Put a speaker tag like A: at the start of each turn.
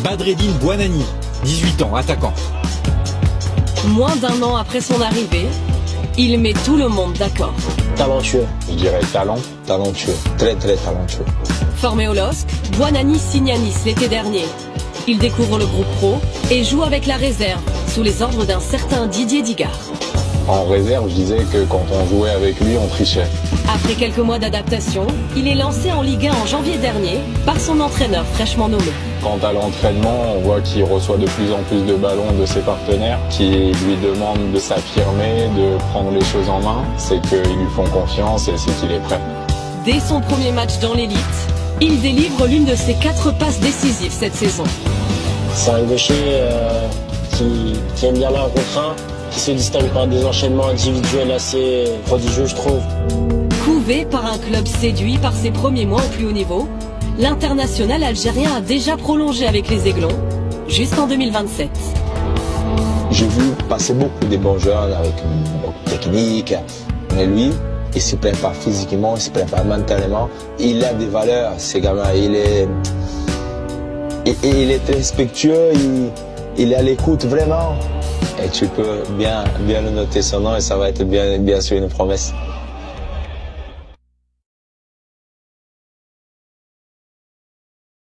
A: Badreddine Bouanani, 18 ans, attaquant.
B: Moins d'un an après son arrivée, il met tout le monde d'accord.
C: Talentueux.
D: Je dirais
C: Talentueux. Très talentueux.
B: Formé au LOSC, Bouanani signe à Nice l'été dernier. Il découvre le groupe pro et joue avec la réserve, sous les ordres d'un certain Didier Digard.
D: En réserve, je disais que quand on jouait avec lui, on trichait.
B: Après quelques mois d'adaptation, il est lancé en Ligue 1 en janvier dernier par son entraîneur fraîchement nommé.
D: Quant à l'entraînement, on voit qu'il reçoit de plus en plus de ballons de ses partenaires qui lui demandent de s'affirmer, de prendre les choses en main. C'est qu'ils lui font confiance et c'est qu'il est prêt.
B: Dès son premier match dans l'élite, il délivre l'une de ses 4 passes décisives cette saison.
C: C'est un gaucher qui aime bien l'un contre un, qui se distingue par des enchaînements individuels assez prodigieux, je trouve.
B: Couvé par un club séduit par ses premiers mois au plus haut niveau, l'international algérien a déjà prolongé avec les Aiglons jusqu'en 2027.
C: J'ai vu passer beaucoup de bons jeunes avec beaucoup de technique, mais lui, il se prépare physiquement, il se prépare mentalement. Il a des valeurs, ce gamin. Il est très respectueux, il est à l'écoute vraiment. Et tu peux bien le noter son nom et ça va être bien sûr une promesse.